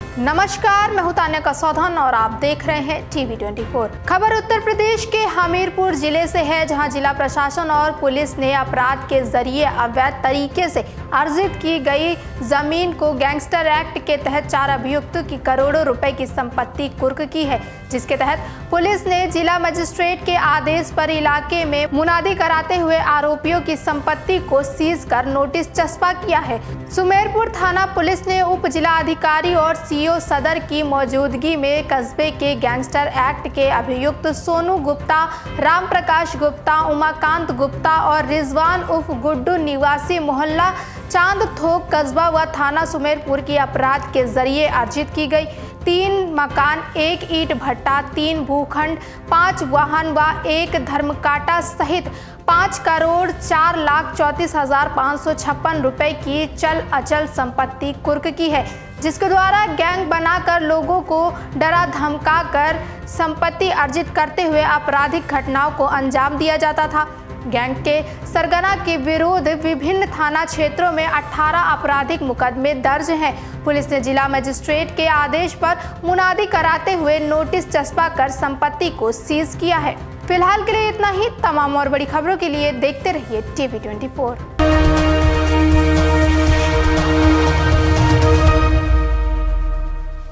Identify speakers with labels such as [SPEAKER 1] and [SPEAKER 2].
[SPEAKER 1] नमस्कार, मैं हूं तान्या कसौधन और आप देख रहे हैं टीवी 24। खबर उत्तर प्रदेश के हमीरपुर जिले से है, जहां जिला प्रशासन और पुलिस ने अपराध के जरिए अवैध तरीके से अर्जित की गई जमीन को गैंगस्टर एक्ट के तहत 4 अभियुक्तों की करोड़ों रुपए की संपत्ति कुर्क की है, जिसके तहत पुलिस ने जिला मजिस्ट्रेट के आदेश पर इलाके में मुनादी कराते हुए आरोपियों की संपत्ति को सीज कर नोटिस चस्पा किया है। सुमेरपुर थाना पुलिस ने उप जिला अधिकारी और सीओ सदर की मौजूदगी में कस्बे के गैंगस्टर एक्ट के अभियुक्त सोनू गुप्ता, राम प्रकाश गुप्ता, उमाकांत गुप्ता और रिजवान उर्फ गुड्डू निवासी मोहल्ला चांद थोक कस्बा व थाना सुमेरपुर की अपराध के जरिए अर्जित की गई 3 मकान, 1 ईंट भट्टा, 3 भूखंड, 5 वाहन व 1 धर्मकाटा सहित 5,04,34,556 रुपए की चल अचल संपत्ति कुर्क की है, जिसके द्वारा गैंग बनाकर लोगों को डरा धमका कर संपत्ति अर्जित करते हुए आपराधिक घटनाओं को अंजाम दिया जाता था। गैंग के सरगना के विरुद्ध विभिन्न थाना क्षेत्रों में 18 आपराधिक मुकदमे दर्ज हैं। पुलिस ने जिला मजिस्ट्रेट के आदेश पर मुनादी कराते हुए नोटिस चस्पा कर संपत्ति को सीज किया है। फिलहाल के लिए इतना ही। तमाम और बड़ी खबरों के लिए देखते रहिए टीवी 24।